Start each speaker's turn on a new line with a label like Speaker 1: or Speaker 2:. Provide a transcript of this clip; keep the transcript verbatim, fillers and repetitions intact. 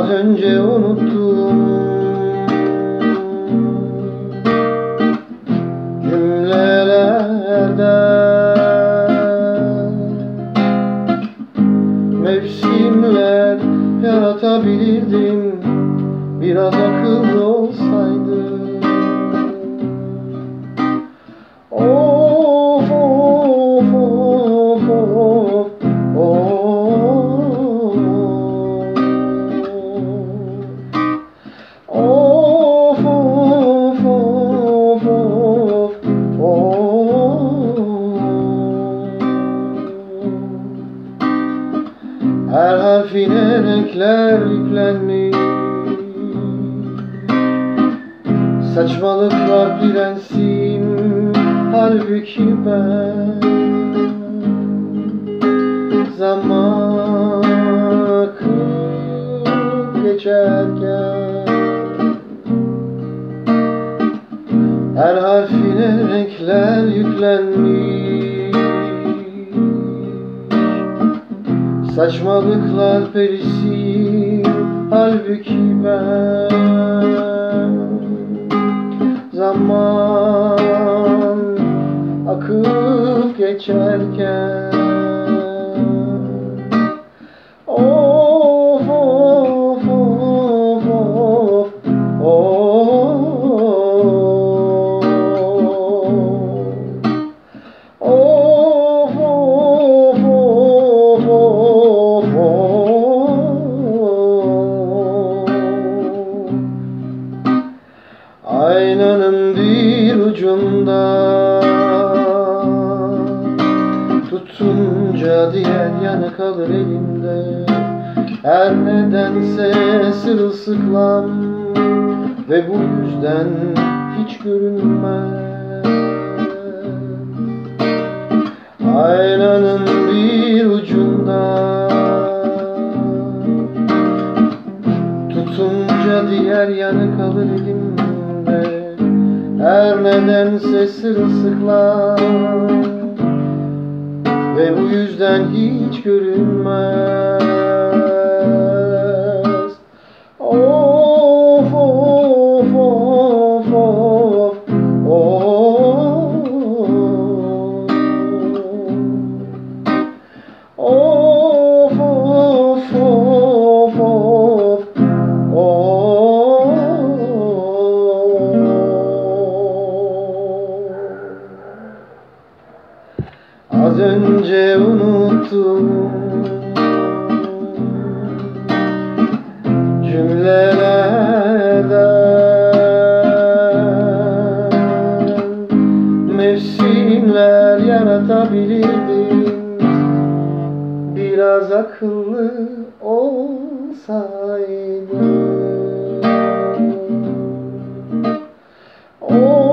Speaker 1: Az önce unuttum cümlelerden mevsimler yaratabilirdim biraz akıllı olsaydı. Of of of of of. Of of of of of. Her harfine renkler yüklenmiş, saçmalıklar prensim, halbuki ben zaman akıp geçerken her harfine renkler yüklenmiş, saçmalıklar perisi, halbuki ben zaman akıp geçerken. Of of of of of. Of of of of of. Aynanın bir ucunda tutunca diğer yanı kalır elimde. Her nedense sırılsıklam ve bu yüzden hiç görünmez. Aynanın bir ucunda tutunca diğer yanı kalır elimde. Her nedense sırılsıklam ve bu yüzden hiç görünmez. Of of of of of. Of of of of of. Az önce unuttum cümlelerden mevsimler yaratabilirdim biraz akıllı olsaydım. Oh.